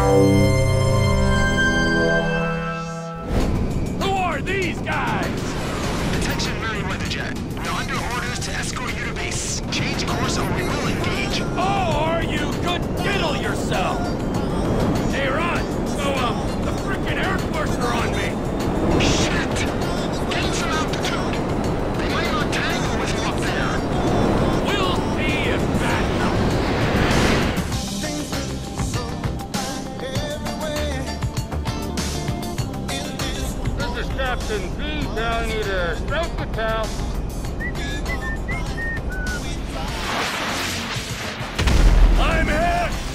Who are these guys? Attention, Merryweather Jet. We're under orders to escort you to base. Change course or we will engage. Oh, are you? Good diddle yourself! Hey, Ron, so, the frickin' Air Force are on me! Shit! Gain some altitude. They might not tangle with you up there. We'll see if that helps. This is Captain B telling you to stroke the towel. I'm hit!